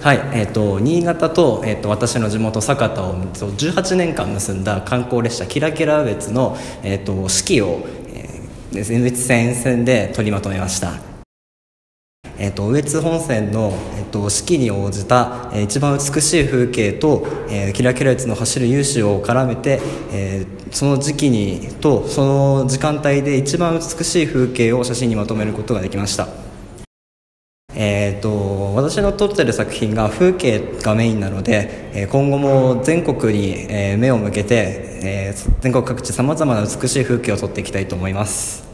はい、新潟と、私の地元酒田を18年間結んだ観光列車キラキラ羽越の、四季を、羽越線沿線で取りまとめました。羽越本線の、四季に応じた、一番美しい風景と、キラキラ羽越の走る雄姿を絡めて、その時期にとその時間帯で一番美しい風景を写真にまとめることができました。私の撮ってる作品が風景がメインなので、今後も全国に、目を向けて、全国各地さまざまな美しい風景を撮っていきたいと思います。